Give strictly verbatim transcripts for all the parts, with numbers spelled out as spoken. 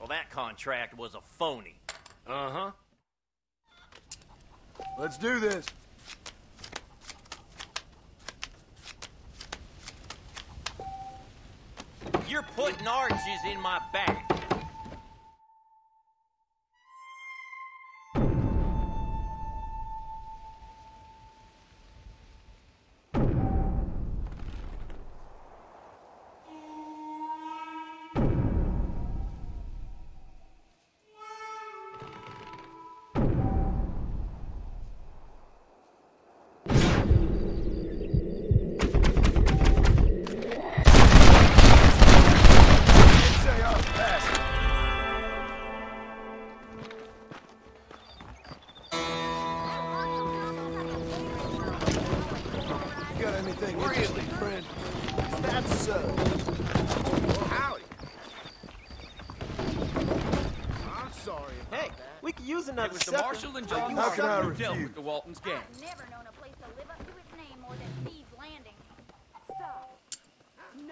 Well, that contract was a phony. Uh-huh. Let's do this. You're putting arches in my back. It was the Marshal and John How can I who refuse? dealt with the Waltons gang. I've never known a place to live up to its name more than Thieves' Landing. Stop. No.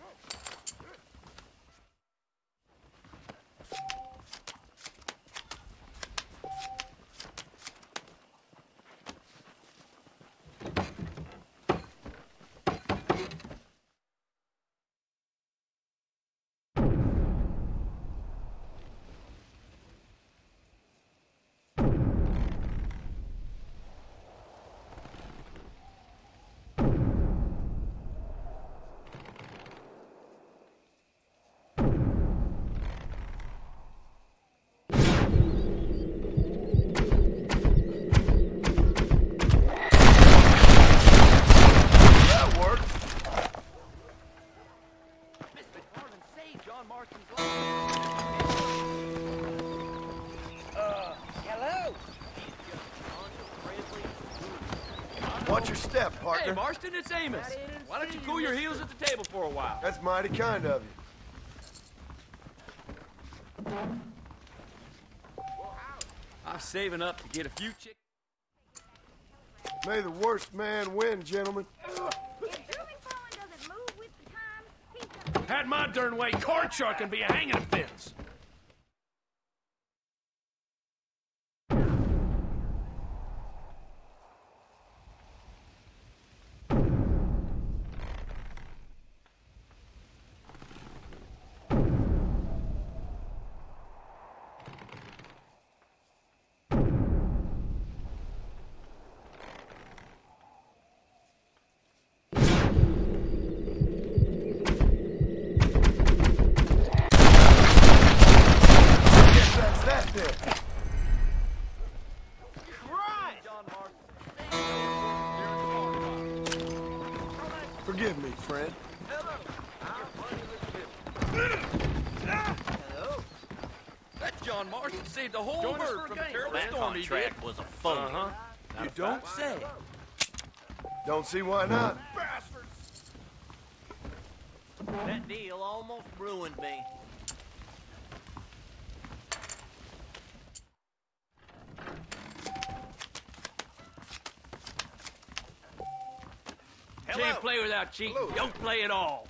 Watch your step, partner. Hey, Marston, it's Amos. Why don't you cool your heels at the table for a while? That's mighty kind of you. I'm saving up to get a few chicks. May the worst man win, gentlemen. If Truman Fallen doesn't move with the times, he's gonna... Had my darn way, card shark can be a hanging offense. Forgive me, friend. Hello. That John Marston saved the whole Join us bird for a from game. a terrible That storm he did. contract was a phony. Uh-huh. Not You a don't fact. say. Don't see why not. That deal almost ruined me. Can't play without cheating. Hello. Don't play at all.